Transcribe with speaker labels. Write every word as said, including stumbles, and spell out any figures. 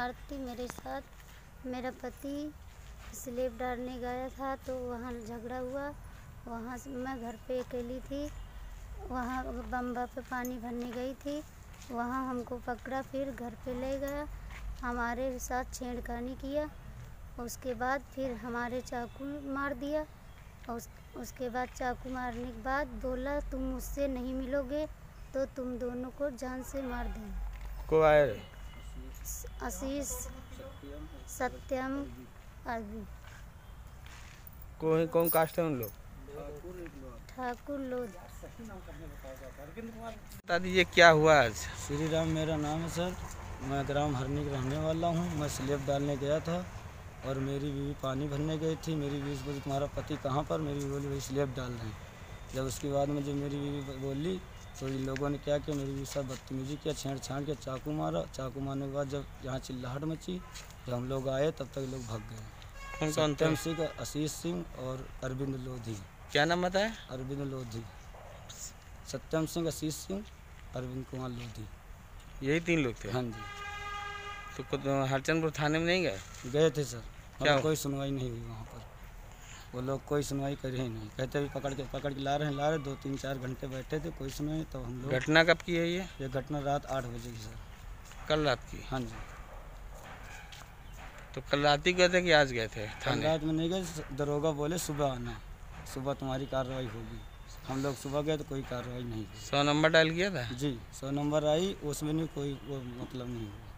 Speaker 1: आरती मेरे साथ मेरा पति स्लेब डालने गया था तो वहाँ झगड़ा हुआ। वहाँ से मैं घर पे अकेली थी, वहाँ बम्बा पे पानी भरने गई थी। वहाँ हमको पकड़ा, फिर घर पे ले गया, हमारे साथ छेड़खानी किया। उसके बाद फिर हमारे चाकू मार दिया। उस उसके बाद चाकू मारने के बाद बोला तुम मुझसे नहीं मिलोगे तो तुम दोनों को जान से मार देंगे।
Speaker 2: को आए?
Speaker 1: आशीष, सत्यम, अरविंद।
Speaker 2: कौन कौन कास्ट है उन लोग?
Speaker 1: ठाकुर लोग।
Speaker 2: बता दीजिए क्या हुआ आज?
Speaker 3: श्री राम मेरा नाम है सर। मैं ग्राम हरनी का रहने वाला हूँ। मैं स्लेब डालने गया था और मेरी बीवी पानी भरने गई थी। मेरी बीवी बोली तुम्हारा पति कहाँ पर? मेरी बीवी बोली वही स्लेब डाल रहे हैं। जब उसके बाद में जब मेरी बीवी बोली तो इन लोगों ने क्या किया, मेरी बीवी साथ बदतमीजी किया, छेड़छाड़ के चाकू मारा। चाकू मारने के बाद जब यहाँ चिल्लाहट मची, जब हम लोग आए तब तक लोग भाग गए।
Speaker 2: कौन कौन थे?
Speaker 3: सत्यम सिंह, आशीष सिंह और अरविंद लोधी।
Speaker 2: क्या नाम बताया?
Speaker 3: अरविंद लोधी। सत्यम सिंह, आशीष सिंह, अरविंद कुमार लोधी।
Speaker 2: यही तीन लोग थे?
Speaker 3: हाँ जी।
Speaker 2: तो खुद हरचंदपुर थाने में नहीं गए?
Speaker 3: गए थे सर,
Speaker 2: क्या
Speaker 3: कोई सुनवाई नहीं हुई वहाँ पर। वो लोग कोई सुनवाई करे ही नहीं, कहते भी पकड़ के पकड़ के ला रहे हैं ला रहे दो तीन चार घंटे बैठे थे, कोई सुनवाई। तो हम लोग।
Speaker 2: घटना कब की है ये?
Speaker 3: ये घटना रात आठ बजे की सर।
Speaker 2: कल रात की?
Speaker 3: हाँ जी।
Speaker 2: तो कल रात ही गए थे कि आज गए थे
Speaker 3: कल
Speaker 2: थाने?
Speaker 3: रात में नहीं गए, दरोगा बोले सुबह आना, सुबह तुम्हारी कार्रवाई होगी। हम लोग सुबह गए तो कोई कार्रवाई नहीं हुई।
Speaker 2: सौ नंबर डायल किया था?
Speaker 3: जी, सौ नंबर आई, उसमें नहीं कोई वो मतलब नहीं हुआ।